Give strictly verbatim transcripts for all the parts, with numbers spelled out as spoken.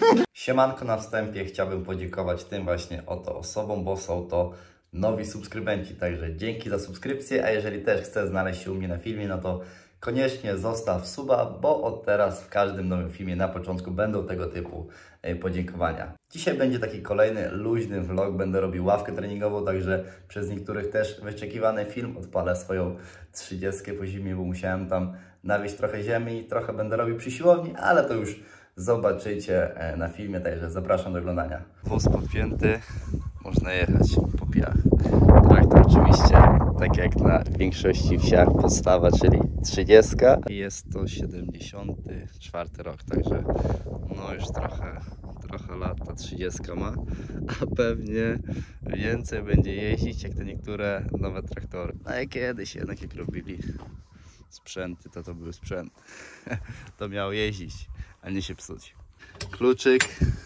Siemanko, na wstępie chciałbym podziękować tym właśnie oto osobom, bo są to nowi subskrybenci, także dzięki za subskrypcję, a jeżeli też chcesz znaleźć się u mnie na filmie, no to koniecznie zostaw suba, bo od teraz w każdym nowym filmie na początku będą tego typu podziękowania. Dzisiaj będzie taki kolejny luźny vlog, będę robił ławkę treningową, także przez niektórych też wyczekiwany film. Odpalę swoją trzydziestkę po zimie, bo musiałem tam nawieźć trochę ziemi, trochę będę robił przy siłowni, ale to już zobaczycie na filmie, także zapraszam do oglądania. Wóz podpięty, można jechać po piach. Traktor oczywiście, tak jak na większości wsiach, podstawa, czyli trzydziestka. Jest to siedemdziesiąty czwarty rok, także no już trochę, trochę lat ta trzydziestka ma, a pewnie więcej będzie jeździć jak te niektóre nowe traktory. No jak kiedyś jednak jak robili sprzęty, to to były sprzęty. To miało jeździć, a nie się psuć. Kluczyk.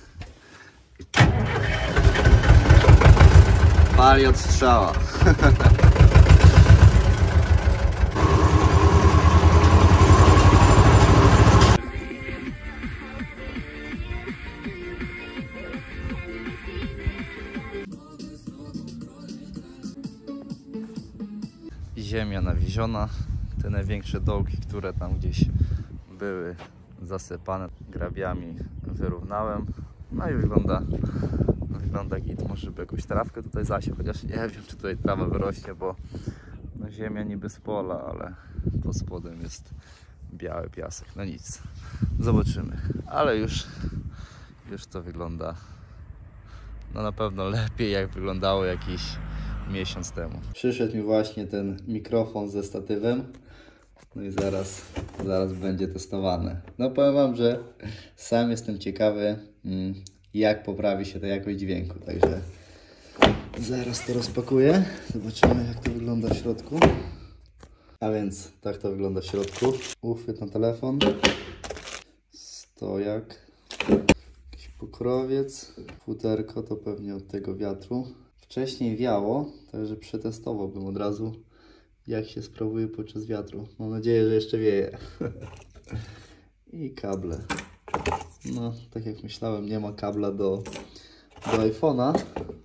Pali od strzała. Ziemia nawieziona. Te największe dołki, które tam gdzieś były zasypane grabiami, wyrównałem. No i wygląda wygląda git. Może by jakąś trawkę tutaj zasiął, chociaż nie wiem, czy tutaj trawa wyrośnie, bo no, ziemia niby z pola, ale pod spodem jest biały piasek. No nic, zobaczymy. Ale już, już to wygląda no na pewno lepiej, jak wyglądało jakiś miesiąc temu. Przyszedł mi właśnie ten mikrofon ze statywem. No i zaraz, zaraz będzie testowane. No powiem wam, że sam jestem ciekawy, mm, jak poprawi się ta jakość dźwięku. Także zaraz to rozpakuję. Zobaczymy, jak to wygląda w środku. A więc tak to wygląda w środku. Uchwyt na telefon. Stojak. Jakiś pokrowiec. Futerko to pewnie od tego wiatru. Wcześniej wiało, także przetestowałbym od razu, jak się sprawuje podczas wiatru. Mam nadzieję, że jeszcze wieje. I kable. No, tak jak myślałem, nie ma kabla do, do iPhone'a,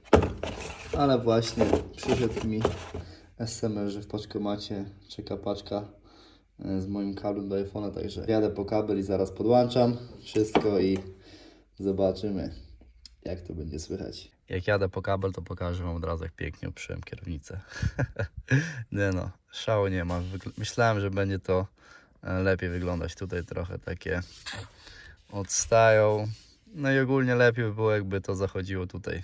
ale właśnie przyszedł mi S M S, że w paczkomacie czeka paczka z moim kablem do iPhone'a, także jadę po kabel i zaraz podłączam wszystko i zobaczymy, jak to będzie słychać. Jak jadę po kabel, to pokażę wam od razu, jak pięknie oprzyłem kierownicę. Nie no, szału nie ma. Myślałem, że będzie to lepiej wyglądać. Tutaj trochę takie odstają. No i ogólnie lepiej by było, jakby to zachodziło tutaj,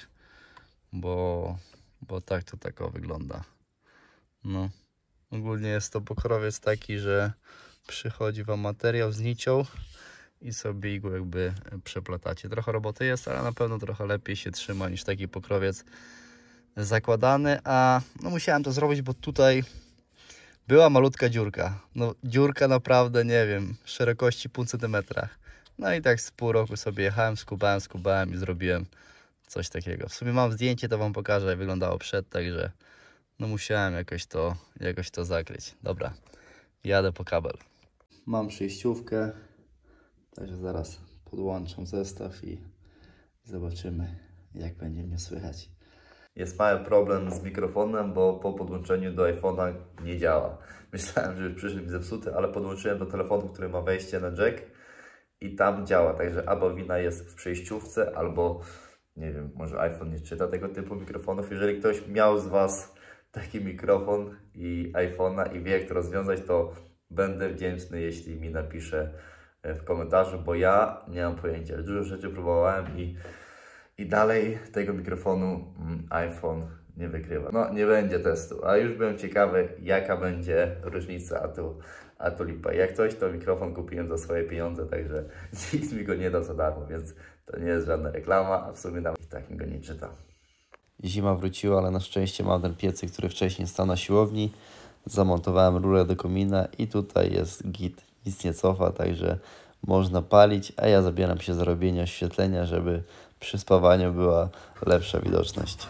bo, bo tak to tako wygląda. No, ogólnie jest to pokrowiec taki, że przychodzi wam materiał z nicią i sobie go jakby przeplatacie. Trochę roboty jest, ale na pewno trochę lepiej się trzyma niż taki pokrowiec zakładany. A no musiałem to zrobić, bo tutaj była malutka dziurka. No dziurka naprawdę, nie wiem, szerokości pół centymetra. No i tak z pół roku sobie jechałem, skubałem, skubałem i zrobiłem coś takiego. W sumie mam zdjęcie, to wam pokażę, jak wyglądało przed, także no musiałem jakoś to, jakoś to zakryć. Dobra, jadę po kabel. Mam przejściówkę, także zaraz podłączam zestaw i zobaczymy, jak będzie mnie słychać. Jest mały problem z mikrofonem, bo po podłączeniu do iPhone'a nie działa. Myślałem, że już przyszedł mi zepsuty, ale podłączyłem do telefonu, który ma wejście na jack i tam działa. Także albo wina jest w przejściówce, albo nie wiem, może iPhone nie czyta tego typu mikrofonów. Jeżeli ktoś miał z Was taki mikrofon i iPhone'a i wie, jak to rozwiązać, to będę wdzięczny, jeśli mi napisze w komentarzu, bo ja nie mam pojęcia. Dużo rzeczy próbowałem i, i dalej tego mikrofonu iPhone nie wykrywa. No nie będzie testu, a już byłem ciekawy, jaka będzie różnica, a tu, a tu lipa. Jak coś, to mikrofon kupiłem za swoje pieniądze, także nikt mi go nie da za darmo, więc to nie jest żadna reklama, a w sumie nawet i tak mi go nie czyta. Zima wróciła, ale na szczęście mam ten piecyk, który wcześniej stał na siłowni. Zamontowałem rurę do komina i tutaj jest git. Nic nie cofa, także można palić, a ja zabieram się za robienie oświetlenia, żeby przy spawaniu była lepsza widoczność.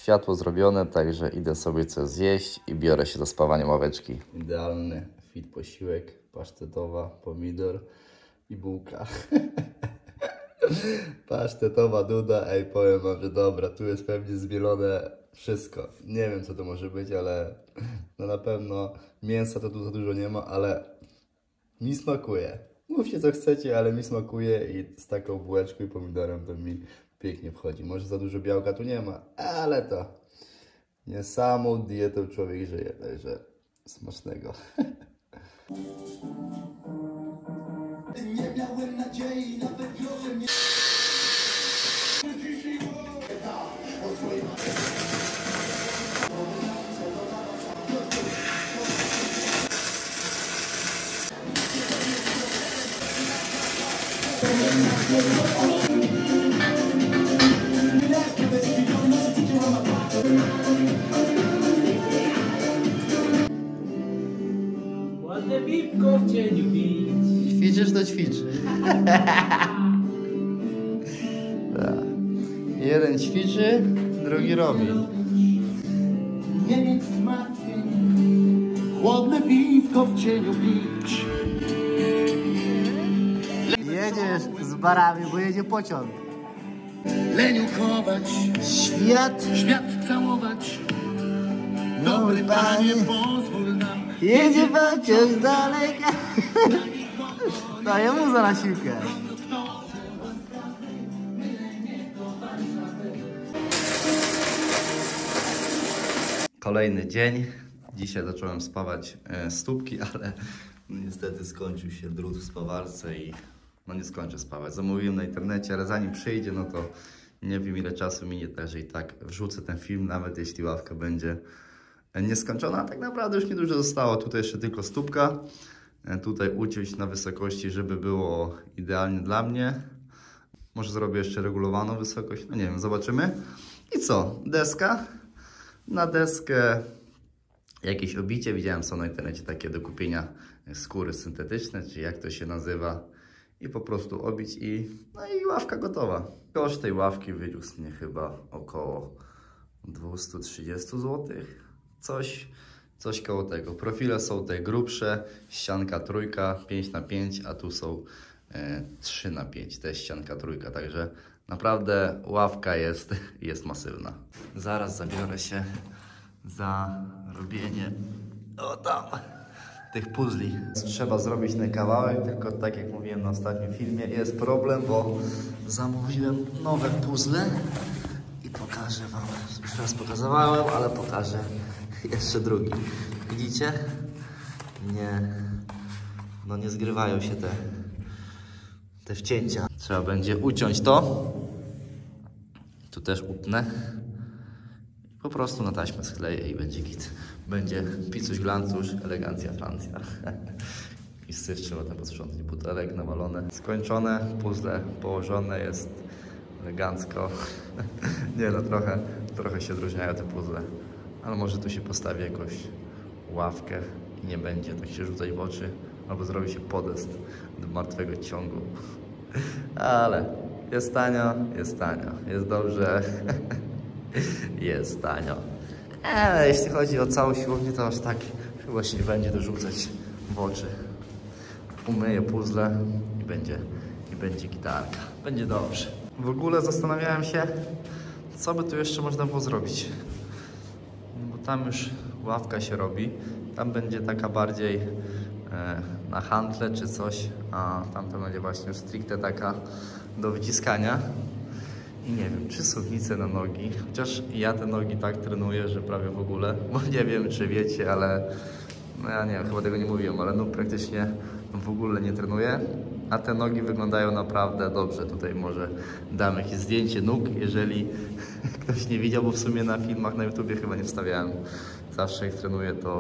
Światło zrobione, także idę sobie coś zjeść i biorę się do spawania ławeczki. Idealny fit posiłek, pasztetowa, pomidor i bułka. Pasztetowa duda, ej, powiem wam, że dobra, tu jest pewnie zmielone wszystko. Nie wiem, co to może być, ale no na pewno mięsa to tu za dużo nie ma, ale mi smakuje. Mówcie, co chcecie, ale mi smakuje i z taką bułeczką i pomidorem to mi pięknie wchodzi. Może za dużo białka tu nie ma, ale to nie samą dietą człowiek żyje, także smacznego. Nie miałem nadziei, nawet grosze mnie... Ładne piwko w cieniu pić. Ćwiczysz, to ćwicz. Jeden ćwiczy, drugi robi. Nie mieć zmartwień, chłodne piwko w cieniu pić. Jedziesz z barami, bo jedzie pociąg. Leniuchować, Świat, świat całować. Dobry panie, pozwól nam. jedzie pociąg z daleka. Daję mu za na siłkę. Kolejny dzień. Dzisiaj zacząłem spawać e, stópki, ale no, niestety skończył się drut w spawarce i no nie skończę spawać. Zamówiłem na internecie, ale zanim przyjdzie, no to nie wiem ile czasu minie, także i tak wrzucę ten film, nawet jeśli ławka będzie nieskończona. Tak naprawdę już niedużo zostało. Tutaj jeszcze tylko stópka. E, tutaj uciąć na wysokości, żeby było idealnie dla mnie. Może zrobię jeszcze regulowaną wysokość, no nie wiem, zobaczymy. I co? Deska. Na deskę jakieś obicie, widziałem, są na internecie takie do kupienia skóry syntetyczne, czy jak to się nazywa, i po prostu obić i no i ławka gotowa. Koszt tej ławki wyniósł mnie chyba około dwieście trzydzieści złotych, coś, coś koło tego. Profile są te grubsze, ścianka trójka, pięć na pięć, a tu są e, trzy na pięć, to jest ścianka trójka, także naprawdę ławka jest, jest masywna. Zaraz zabiorę się za robienie o tam, tych puzli. Trzeba zrobić ten kawałek, tylko tak jak mówiłem na ostatnim filmie, jest problem, bo zamówiłem nowe puzzle i pokażę wam. Już raz pokazywałem, ale pokażę jeszcze drugi. Widzicie? Nie, no nie zgrywają się te, te wcięcia. Trzeba będzie uciąć to. Tu też utnę. Po prostu na taśmę skleję i będzie git. Będzie picuś glancuś, elegancja Francja. I syf trzeba tam posprzątać, butelek nawalone. Skończone, puzzle położone, jest elegancko. Nie no, trochę, trochę się odróżniają te puzzle. Ale może tu się postawi jakąś ławkę i nie będzie tak się rzucać w oczy. Albo zrobi się podest do martwego ciągu. Ale jest tanio, jest tanio, jest dobrze. Jest tanio. Ale jeśli chodzi o całą siłownię, to aż tak chyba się nie będzie dorzucać w oczy. Umyję puzzle i będzie, i będzie gitarka. Będzie dobrze. W ogóle zastanawiałem się, co by tu jeszcze można było zrobić. Bo tam już ławka się robi. Tam będzie taka bardziej e, na handle czy coś, a tamta będzie właśnie już stricte taka do wyciskania. I nie wiem, czy suwnice na nogi, chociaż ja te nogi tak trenuję, że prawie w ogóle, bo nie wiem, czy wiecie, ale no ja nie wiem, chyba tego nie mówiłem, ale no praktycznie w ogóle nie trenuję, a te nogi wyglądają naprawdę dobrze. Tutaj może dam jakieś zdjęcie nóg, jeżeli ktoś nie widział, bo w sumie na filmach na YouTubie chyba nie wstawiałem. Zawsze jak trenuję, to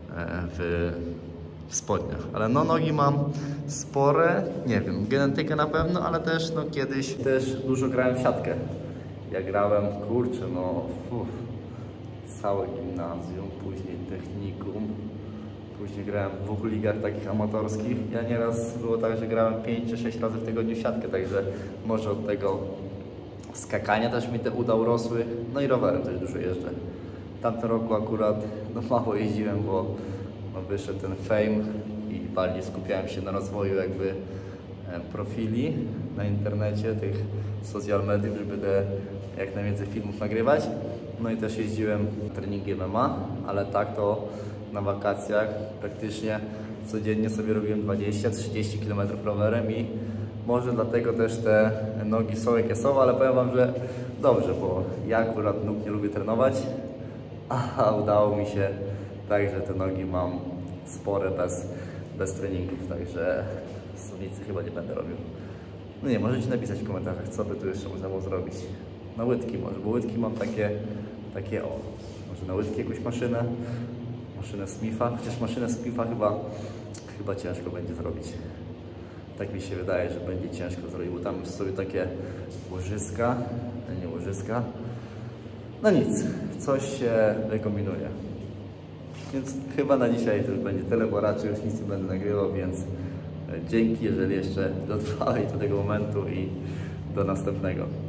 w w spodniach, ale no nogi mam spore, nie wiem, genetykę na pewno, ale też no kiedyś też dużo grałem w siatkę. Ja grałem, kurczę, no uf, całe gimnazjum, później technikum, później grałem w dwóch ligach takich amatorskich. Ja nieraz było tak, że grałem pięć czy sześć razy w tygodniu w siatkę, także może od tego skakania też mi te uda urosły, no i rowerem też dużo jeżdżę. W tamtym roku akurat no, mało jeździłem, bo no, wyszedł ten fame i bardziej skupiałem się na rozwoju jakby profili na internecie, tych social mediów, żeby te jak najwięcej filmów nagrywać. No i też jeździłem treningi M M A, ale tak to na wakacjach praktycznie codziennie sobie robiłem dwadzieścia trzydzieści kilometrów rowerem i może dlatego też te nogi są jakie są, ale powiem wam, że dobrze, bo ja akurat nóg nie lubię trenować, a udało mi się tak, że te nogi mam spore bez, bez treningów, także suwnicy chyba nie będę robił. No nie, możecie napisać w komentarzach, co by tu jeszcze można było zrobić. Na łydki może, bo łydki mam takie, takie o, może na łydki jakąś maszynę, maszynę Smitha, chociaż maszynę Smitha chyba, chyba ciężko będzie zrobić. Tak mi się wydaje, że będzie ciężko zrobić, bo tam już sobie takie łożyska, nie łożyska. No nic, coś się wykombinuje. Więc chyba na dzisiaj to już będzie tyle, bo raczej już nic nie będę nagrywał, więc dzięki, jeżeli jeszcze dotrwałeś do tego momentu i do następnego.